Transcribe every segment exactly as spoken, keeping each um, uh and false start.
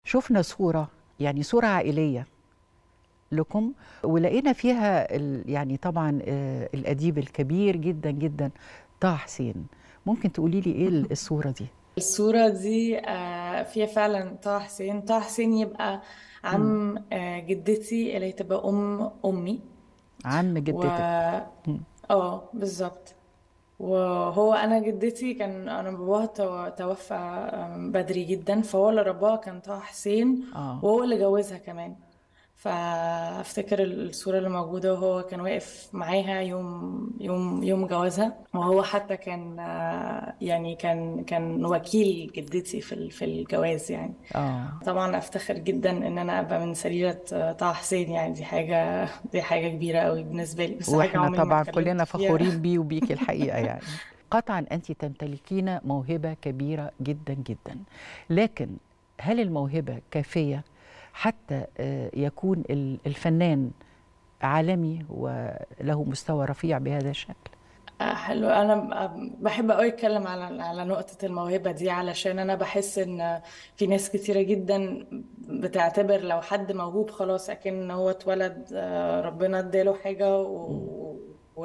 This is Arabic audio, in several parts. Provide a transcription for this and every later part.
شفنا صورة، يعني صورة عائلية لكم، ولقينا فيها ال- يعني طبعا آه، الأديب الكبير جدا جدا طه حسين. ممكن تقولي لي ايه ال- الصورة دي؟ الصورة دي آه، فيها فعلا طه حسين. طه حسين يبقى مم. عم آه، جدتي اللي هي تبقى أم أمي. عم و جدتك. مم. اه بالظبط. وهو أنا جدتي كان أنا باباها تو- توفى آم، بدري جدا، فهو اللي رباها كان طه حسين، اه. وهو اللي جوزها كمان. فافتكر الصورة اللي موجودة وهو كان واقف معاها يوم يوم يوم جوازها، وهو حتى كان آه، يعني كان كان وكيل جدتي في ال- في الجواز يعني. اه. طبعا افتخر جدا ان انا ابقى من سريرة آه، طه حسين، يعني دي حاجة دي حاجة كبيرة قوي بالنسبة لي، بس حاجة واحنا عمري ما طبعا اتكلمت كلنا فيها. فخورين بيه وبيك الحقيقة يعني. قطعا أنت تمتلكين موهبة كبيرة جدا جدا، لكن هل الموهبة كافية حتى آه، يكون ال- الفنان عالمي وله مستوى رفيع بهذا الشكل؟ آه، حلو. انا ب- بحب قوي اتكلم على على نقطة الموهبة دي، علشان انا بحس ان في ناس كتيرة جدا بتعتبر لو حد موهوب خلاص اكن هو اتولد آه، ربنا اداله حاجة مم. و-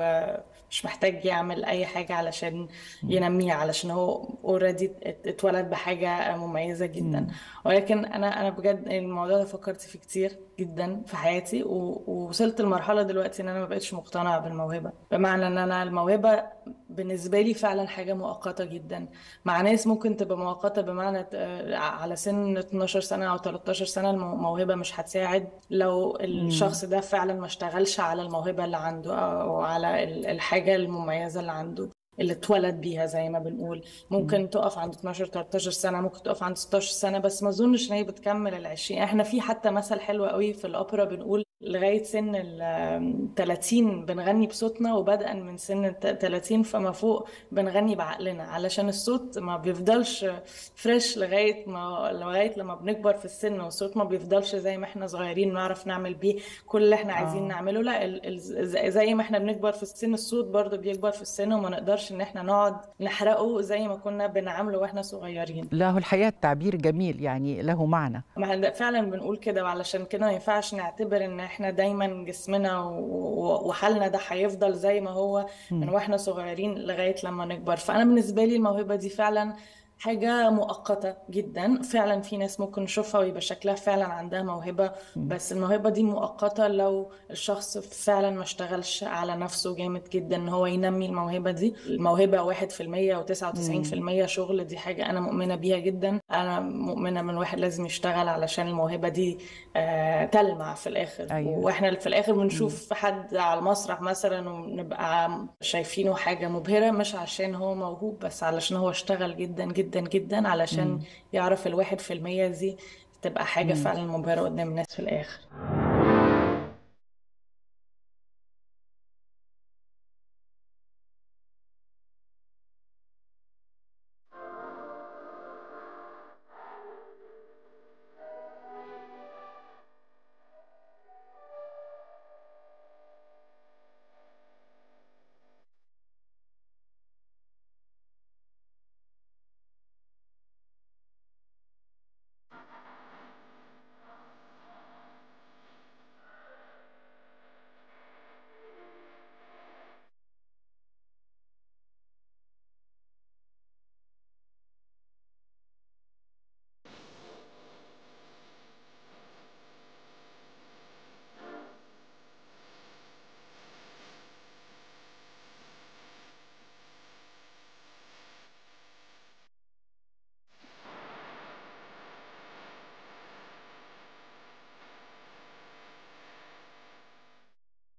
ومش محتاج يعمل اي حاجة علشان مم. ينميها، علشان هو اوريدي اتولد بحاجة مميزة جدا. مم. ولكن انا انا بجد الموضوع ده فكرت فيه كتير جدا في حياتي، و- ووصلت لمرحلة دلوقتي ان انا ما بقتش مقتنعة بالموهبة، بمعنى ان انا الموهبة بالنسبة لي فعلا حاجة مؤقتة جدا. مع ناس ممكن تبقى مؤقتة بمعنى آه، على سن اتناشر سنة أو تلتاشر سنة الموهبة مش هتساعد لو مم. الشخص ده فعلا ما اشتغلش على الموهبة اللي عنده أو على ال- الحاجة المميزة اللي عنده اللي اتولد بيها زي ما بنقول. مم. ممكن تقف عند اتناشر تلتاشر سنة، ممكن تقف عند ستاشر سنة، بس ما اظنش ان هي بتكمل ال عشرين. احنا في حتى مثل حلو قوي في الأوبرا بنقول لغاية سن ال تلاتين بنغني بصوتنا، وبدءا من سن ال تلاتين فما فوق بنغني بعقلنا، علشان الصوت ما بيفضلش فريش لغاية ما لغاية لما بنكبر في السن، والصوت ما بيفضلش زي ما احنا صغيرين نعرف نعمل بيه كل اللي احنا عايزين اه. نعمله. لا، ال- ال- زي زي ما احنا بنكبر في السن الصوت برضه بيكبر في السن، وما نقدرش ان احنا نقعد نحرقه زي ما كنا بنعمله واحنا صغيرين. لا، هو الحقيقة التعبير جميل، يعني له معنى. ما هن- فعلا بنقول كده، وعلشان كده ما ينفعش نعتبر ان احنا دايما جسمنا و- و- وحالنا ده هيفضل زي ما هو من مم. واحنا صغيرين لغاية لما نكبر. فانا بالنسبة لي الموهبة دي فعلا حاجة مؤقتة جدا. فعلا في ناس ممكن نشوفها ويبقى شكلها فعلا عندها موهبة، مم. بس الموهبة دي مؤقتة لو الشخص فعلا ما اشتغلش على نفسه جامد جدا ان هو ينمي الموهبة دي. الموهبة واحد في المية وتسعة وتسعين في مم. المية شغل، دي حاجة انا مؤمنة بيها جدا. انا مؤمنة من واحد لازم يشتغل علشان الموهبة دي آه، تلمع في الاخر. ايوه. واحنا في الاخر مم. بنشوف حد على المسرح مثلا ونبقى شايفينه حاجة مبهرة، مش عشان هو موهوب، بس علشان هو اشتغل جدا جدا جدا علشان مم. يعرف الواحد في المية دي تبقى حاجة مم. فعلا مبهرة قدام الناس في الآخر.